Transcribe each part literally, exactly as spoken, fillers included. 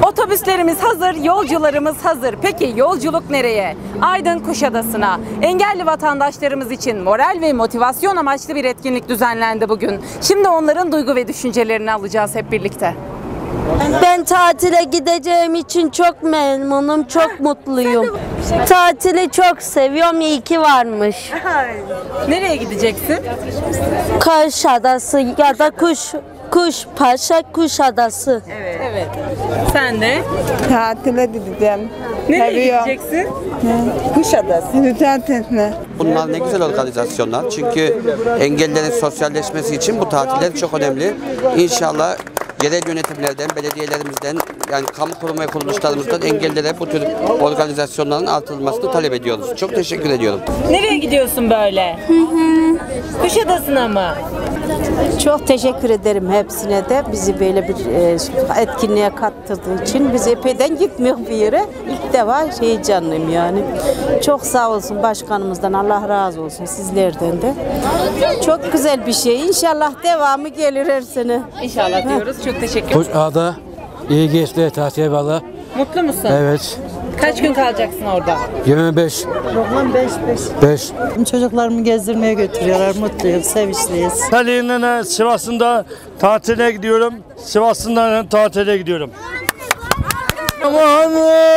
Otobüslerimiz hazır, yolcularımız hazır. Peki yolculuk nereye? Aydın Kuşadası'na. Engelli vatandaşlarımız için moral ve motivasyon amaçlı bir etkinlik düzenlendi bugün. Şimdi onların duygu ve düşüncelerini alacağız hep birlikte. Ben tatile gideceğim için çok memnunum, çok mutluyum. Tatili çok seviyorum, iyi ki varmış. Nereye gideceksin? Kuşadası ya da Kuş, Kuşpaşa, Kuşadası. Evet. Evet. Sen de? Tatile gideceğim. Nereye Seviyorum. gideceksin? Kuşadası. Tatile. Bunlar ne güzel organizasyonlar. Çünkü engellilerin sosyalleşmesi için bu tatiller çok önemli. İnşallah yerel yönetimlerden, belediyelerimizden, yani kamu kurum ve kuruluşlarımızdan engellilere bu tür organizasyonların artırılmasını talep ediyoruz. Çok teşekkür ediyorum. Nereye gidiyorsun böyle? Kuşadası'na mı? Çok teşekkür ederim hepsine de bizi böyle bir e, etkinliğe kattırdığı için. Biz epeyden gitmiyor bir yere. İlk defa heyecanlıyım yani. Çok sağ olsun başkanımızdan, Allah razı olsun sizlerden de. Çok güzel bir şey. İnşallah devamı gelir her sene. İnşallah diyoruz. Çok teşekkür ederim. Ada iyi geçti tatil valla. Mutlu musun? Evet. Kaç gün kalacaksın orada? yirmi beş. beş beş. beş. Çocuklarımı gezdirmeye götürüyorlar. Mutluyuz, sevinçliyiz. Ali'nin Sivas'ında tatile gidiyorum. Sivas'ından tatile gidiyorum. Aman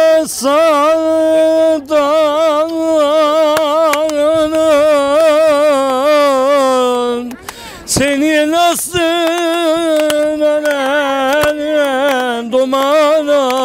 sağdan seni nasıl duman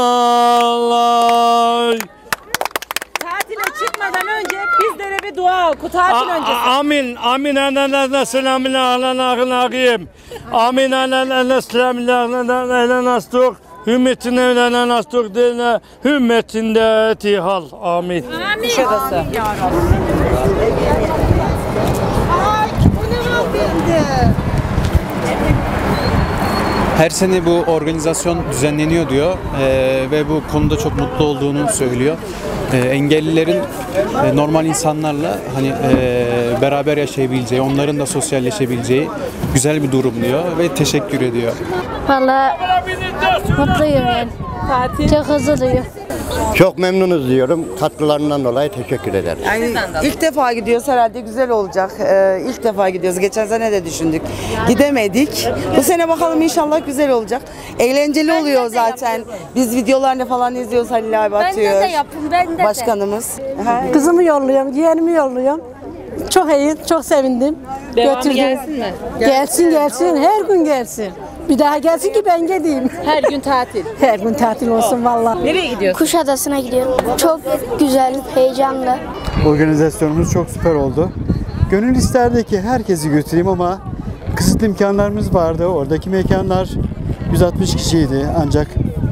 ağlar. Tatile çıkmadan önce bizlere bir dua oku. Tatil öncesi. Amin. Amin. Enen selamin alen ağın Amin. Enen selamin alen astuk. Hümmetin evlenen astuk dene. Hümmetinde tihal. Amin. Amin. Kuşadası. Her sene bu organizasyon düzenleniyor diyor ee, ve bu konuda çok mutlu olduğunu söylüyor. Ee, engellilerin e, normal insanlarla hani e, beraber yaşayabileceği, onların da sosyalleşebileceği güzel bir durum diyor ve teşekkür ediyor. Vallahi mutluyum ben. Tatil. Çok huzurluyum. Çok memnunuz diyorum. Katkılarından dolayı teşekkür ederim. Yani ilk defa gidiyoruz, herhalde güzel olacak. Ee, ilk defa gidiyoruz. Geçen sene de düşündük. Gidemedik. Bu sene bakalım inşallah güzel olacak. Eğlenceli oluyor zaten. Biz videolarını falan izliyoruz, Halil abi atıyor. Ben de yapın, ben de. Başkanımız. Kızımı yolluyorum, yeğenimi yolluyorum. Çok iyi, çok sevindim. Devamı Götürdüm. gelsin mi? Gelsin gelsin, her gün gelsin. Bir daha gelsin ki ben gideyim. Her gün tatil. Her gün tatil olsun vallahi. Nereye gidiyorsun? Kuşadası'na gidiyorum. Çok güzel, heyecanlı. Organizasyonumuz çok süper oldu. Gönül isterdi ki herkesi götüreyim ama kısıtlı imkanlarımız vardı. Oradaki mekanlar yüz altmış kişiydi ancak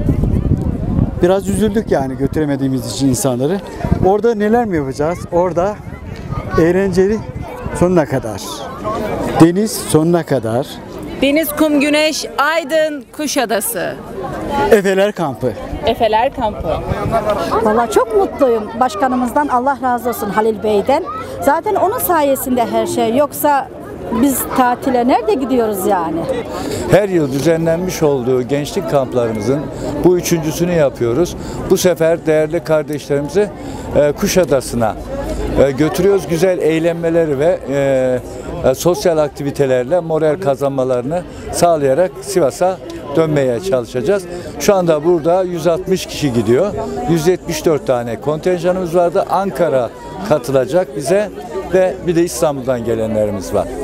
biraz üzüldük yani götüremediğimiz için insanları. Orada neler mi yapacağız? Orada eğlenceli sonuna kadar. Deniz sonuna kadar. Deniz, kum, güneş, Aydın, Kuşadası. Efeler kampı. Efeler kampı. Vallahi çok mutluyum. Başkanımızdan Allah razı olsun, Halil Bey'den. Zaten onun sayesinde her şey. Yoksa biz tatile nerede gidiyoruz yani? Her yıl düzenlenmiş olduğu gençlik kamplarımızın bu üçüncüsünü yapıyoruz. Bu sefer değerli kardeşlerimizi e, Kuşadası'na e, götürüyoruz. Güzel eğlenmeleri ve e, e, sosyal aktivitelerle moral kazanmalarını sağlayarak Sivas'a dönmeye çalışacağız. Şu anda burada yüz altmış kişi gidiyor. yüz yetmiş dört tane kontenjanımız vardı. Ankara katılacak bize ve bir de İstanbul'dan gelenlerimiz var.